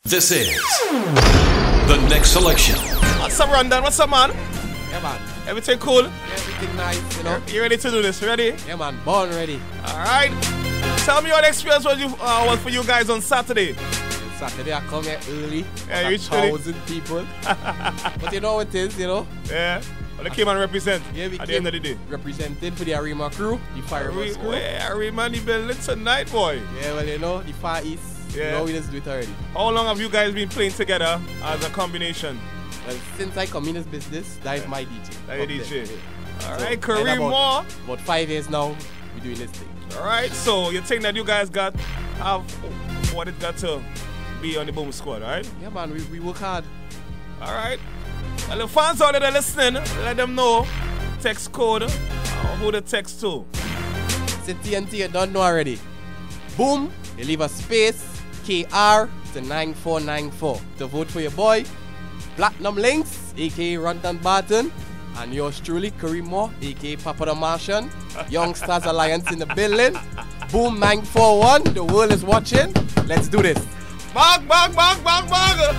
This is the next selection. What's up, Rondon? What's up, man? Yeah, man. Everything cool? Everything nice, you know. You ready to do this? Ready? Yeah, man. Born ready. All right. Tell me what the experience was for you guys on Saturday. Saturday, I come here early. Yeah, you reached 1,000 people. But you know what it is, you know? Yeah. Well, they came and represent Yeah, we at the end of the day. represented for the Arima crew, the Fireworks crew. Arima the building tonight, boy. Yeah, well, you know, the Far East. Yeah. You know, we just do it already. How long have you guys been playing together as a combination? Well, since I come in this business, that is my DJ. That your DJ. All So, right, Kareem Moore. About 5 years now, we're doing this thing. All right, so you think that you guys have what it got to be on the Boom Squad, all right? Yeah, man, we work hard. All right. Well, the fans out there listening, let them know. Text code, who to text to. It's TNT, you don't know already. Boom, you leave a space, KR to 9494 to vote for your boy. Platinum Links, aka Rondon Barton, and yours truly, Kareem Moore, aka Papa the Martian. Youngsters Alliance in the building. Boom 941, the world is watching. Let's do this. Bang, bang, bang, bang, bang.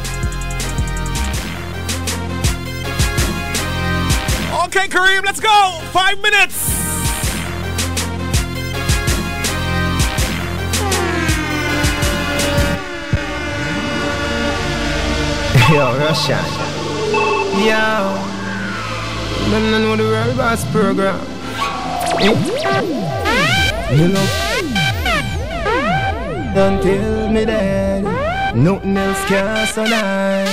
Okay, Kareem, let's go. 5 minutes. Yo, Russian. Yo. Man, I know the World Boss program. You know. Don't tell me that nothing else can survive.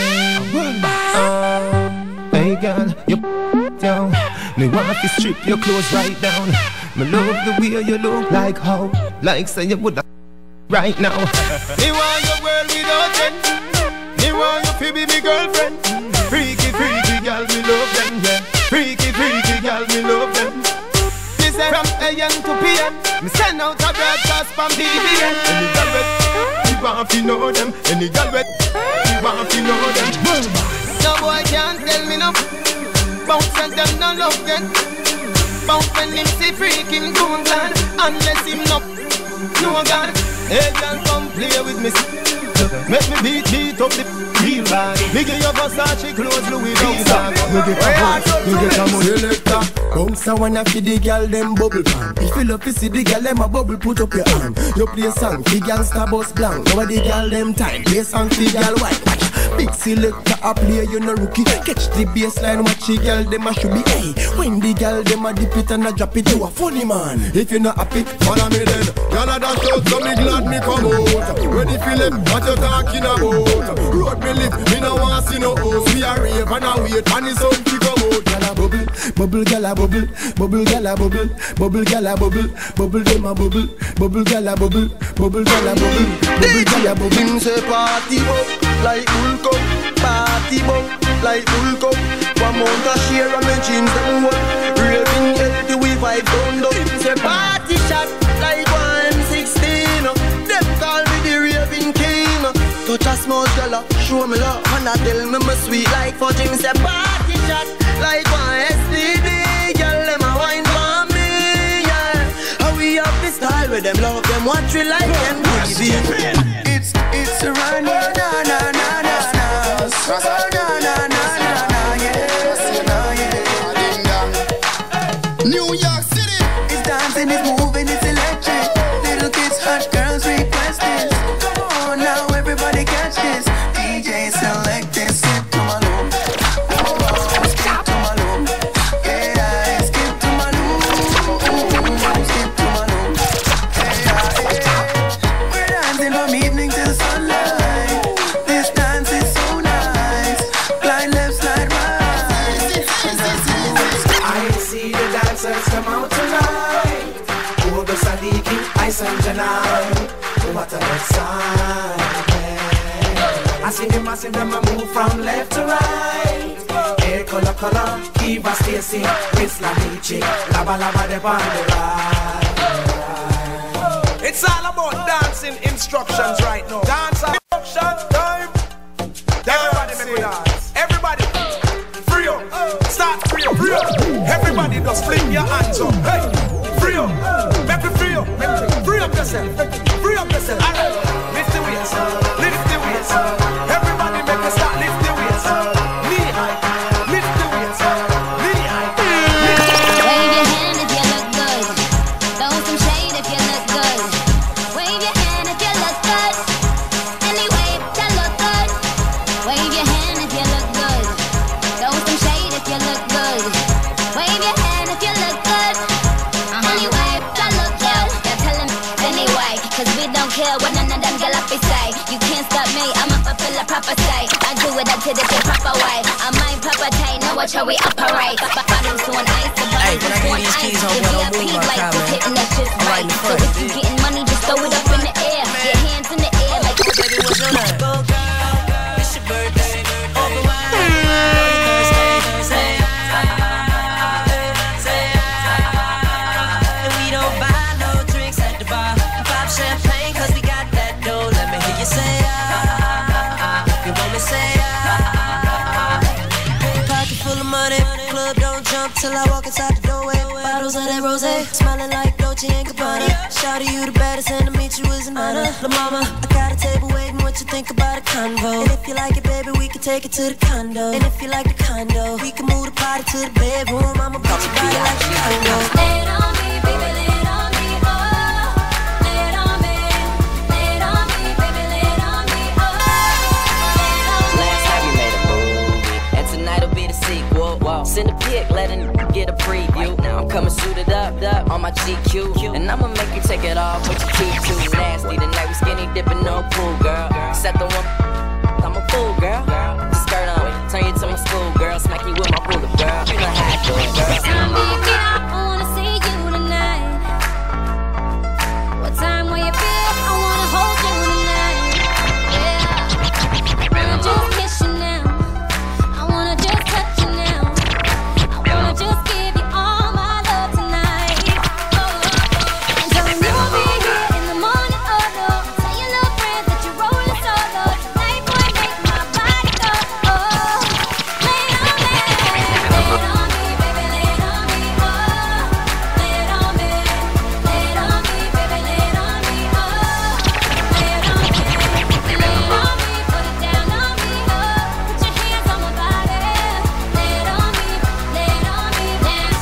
Hey girl, you down. Me want to strip your clothes right down. Me love the way you look like how, like say you would right now. Me want your world without end. Me want you to be my girlfriend. Freaky, freaky girl, me love them, yeah. Freaky, freaky girl, me love them. Listen, from AM to PM, me send out a broadcast from BBN. Any girl wet, you want to know them. Any girl wet, you want to know them. No boy can't tell me no. Bounce and them no love them. Bounce when him see freaking Goonland. Unless him no God. Hey girl, come play with me. Make me beat up the real bad. Me give your Versace clothes, Louis Vuitton. You get a house, you get a money selector. Bounce and wanna feed the girl them bubble pan. If you love to see the girl them a bubble, put up your hand. You play song, the gangsta boss blank. Now the girl them time, play song, the girl white. Big selector a play, you no rookie. Catch the baseline, watch the girl them a should be. Hey, when the girl them a dip it and a drop it, you a funny man. If you not happy, follow me then. Girl a dash out, so me glad me come out. Ready for them, what you talking about? Road me live, me no want see no host. We a rave and a wait, and it's on to come out. Girl a bubble, bubble, girl a bubble, bubble, girl a bubble, bubble, girl a bubble, bubble them a bubble, bubble, girl a bubble, bubble, girl a bubble, bubble, girl a bubble. Him say party up like Hulk up, party up like Hulk up. One month a share of my jeans them one, raving healthy we vibe down up. Him say party shot like 116. Them call me the raving king. Touch a small girl, show me love, and I tell me my sweet like for Jim. Say party shot like one STD. Girl, them a wine for me, yeah. How we have the style with them love them, what we like them breathing. It's a run, na na na na na. Oh na na na na na, yeah. New York City. It's dancing, it's moving, it's electric. Little kids, hot girls request this. Come on now, everybody catch this. DJ select this, skip to my loop. Skip to my loop. Yeah, skip to my loop. Skip to my loop. Yeah. We're dancing from evening till sunlight. This dance is so nice. Slide left, slide right. I see the dancers come out tonight. Ugo Sadiki, Ice and Janai. What a good sign. I see them a move from left to right. Hair color, Eva Stacy, Miss Lanichi, Laba Laba de Bandera. It's all about dancing instructions right now. Dance instruction time. Everybody make me dance. Everybody, free up. Start free up, free up. Everybody just fling your hands up. Hey, free up. Make me free up. Free up yourself. Free up yourself. Lift the weights. Lift the weights. care what none of them girl up say. You can't stop me, I'ma fulfill a proper say. I do it, I did it the proper way. I mind proper tay, know what how we operate. Bottles on ice, the bottles on ice. The VIP lights is hitting that shit right. So if you getting money, just throw it up in the air. Your hands in the air like. Baby, what's your name? Go girl, it's your birthday. Open wide, Thursday. And we don't buy no drinks at the bar. Pop champagne 'cause we got that dough. Let me hear you say you want me say Pocket full of money, club don't jump till I walk inside the doorway. Bottles of that rosé, smelling like Dolce & Gabbana. Shawty, you the baddest, and to meet you is an honor. La mama, I got a table waiting. What you think about a convo? And if you like it, baby, we can take it to the condo. And if you like the condo, we can move the party to the bedroom. I'ma put your body like a condo. Lay it on me, baby, lay it on me, oh. Lay it on me, lay it on me, baby, lay it on me, oh. Lay it on me. Last night we made a movie, and tonight'll be the sequel. Whoa. Send a pic, let a get a preview. Now I'm coming suited up on my GQ, and I'ma make you take it off with your tutu. Nasty tonight, we skinny dipping, no pool, girl. Set the one, I'm a fool, girl. Skirt on, turn you to my school, girl. Smack you with my ruler, girl. You know how I do it, girl. Time do you get up? I wanna see you tonight. What time will you be up? I wanna hold you tonight. Yeah. I wanna just kiss you now. I wanna just touch you now. I wanna just give you all my love tonight. And tell me you'll be here in the morning, oh no. Tell your little friends that you're rolling solo. Tonight boy make my body go, oh. Lay it on me, lay it on me, baby, lay it on me, oh. Lay it on me, baby, lay it on me, oh. Lay it on me, put it down on me, oh. Put your hands on my body. Lay it on me, down.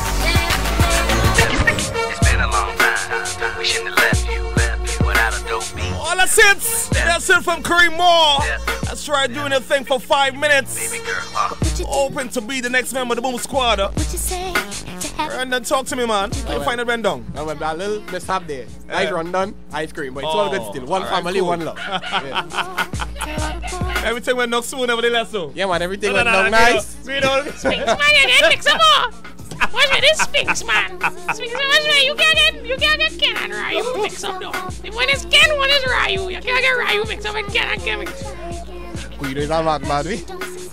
It's been a long time. We shouldn't have left you without a dope beat. Oh, that's it. That's it from Kareem Moore. That's right, doing a thing for 5 minutes. Baby girl, Open to be the next member of the Boom Squad. What you say to have Brendan, talk to me, man. How you find it, Brendan? Now, a little mishap there. Nice run done, ice cream, but it's all good still. One all right, family, cool. one love. Yeah. Everything went knock soon, nevertheless, so. Yeah, man, everything went down nice. We don't. Sphinx man, you didn't mix them all. What's with this Sphinx man? Sphinx man, what's with you can't get Ken and Ryu mix up though. One is Ken, one is Ryu. You can't get Ryu mix up and Ken and Ken mix up. Who you doing that, man, we?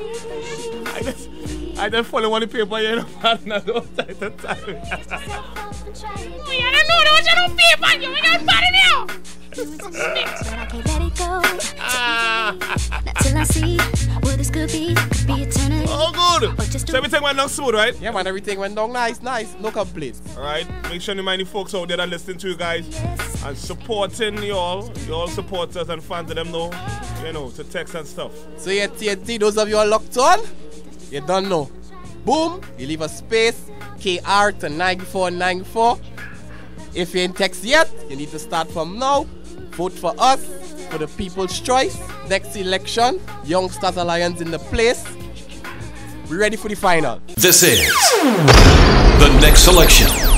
I just follow one paper, you know, partner, those type of time. Oh, you don't know that you don't pay back. You ain't got body now. Sphinx. I can't let it go. Not till I see what this could be eternity. Oh, good. Or just So everything went down smooth, right? Yeah, man, everything went down nice. No complaints. All right. Make sure you mind the folks out there that listening to you guys and supporting y'all. Y'all supporters and fans of them know, you know, to text and stuff. So yeah, TNT, those of you all locked on, you don't know. Boom, you leave a space, KR to 9494. If you ain't text yet, you need to start from now. Vote for us, for the People's Choice. Next election, Youngsters Alliance in the place. We ready for the final. This is the next selection.